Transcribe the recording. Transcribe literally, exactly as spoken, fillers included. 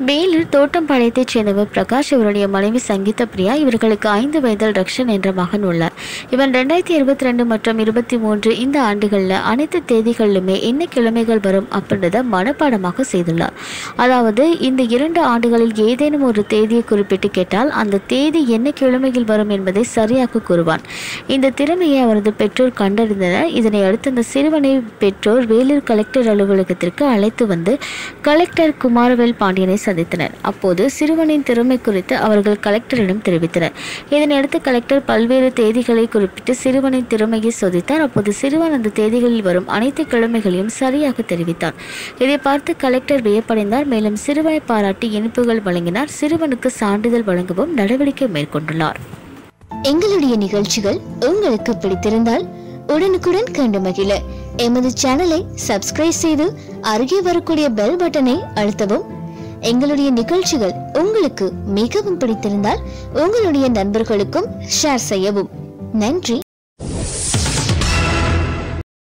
வேலூர் தோட்டம்பாளையத்தைச் சேர்ந்தவர் பிரகாஷ். இவருடைய மனைவி சங்கீத பிரியா. இவர்களுக்கு ஐந்து வயதில் ரக்ஷன் என்ற மகன் உள்ளார். இவன் ரெண்டாயிரத்தி இருபத்தி ரெண்டு மற்றும் இருபத்தி மூன்று இந்த ஆண்டுகளில் அனைத்து தேதிகளிலுமே என்ன கிழமைகள் வரும் அப்படின்றத மனப்பாடமாக செய்துள்ளார். அதாவது இந்த இரண்டு ஆண்டுகளில் ஏதேனும் ஒரு தேதியை குறிப்பிட்டு கேட்டால் அந்த தேதி என்ன கிழமையில் வரும் என்பதை சரியாக கூறுவான். இந்த திறமையை அவரது பெற்றோர் கண்டறிந்தனர். இதனை அடுத்து அந்த சிறுவனை பெற்றோர் வேலூர் கலெக்டர் அலுவலகத்திற்கு அழைத்து வந்து கலெக்டர் குமாரவேல் பாண்டியனை சந்தித்தனர். அப்போது சிறுவனின் திறமை குறித்து அவர்கள் கலெக்டரிடம் தெரிவித்தனர். இதனையடுத்து கலெக்டர் பல்வேறு தேதிகளை குறிப்பிட்டு சிறுவனின் திறமையை சோதித்தார். அப்போது சிறுவன் அந்த தேதிகளில் வரும் அனைத்து கிழமைகளையும் சரியாக தெரிவித்தார். இதை பார்த்து கலெக்டர் வியப்படைந்தார். மேலும் சிறுவனை பாராட்டி இனிப்புகள் வழங்கினார். சிறுவனுக்கு சான்றிதழ் வழங்கவும் நடவடிக்கை மேற்கொண்டுள்ளார். எங்களுடைய நிகழ்ச்சிகள் உங்களுக்கு பிடித்திருந்தால் உடனுக்குடன் கண்டு மகிழ எமது சேனலை சப்ஸ்கிரைப் செய்து அருகே வரக்கூடிய பெல் பட்டனை அழுத்தவும். எங்களுடைய நிகழ்ச்சிகள் உங்களுக்கு மிகவும் பிடித்திருந்தால் உங்களுடைய நண்பர்களுக்கும் ஷேர் செய்யவும். நன்றி.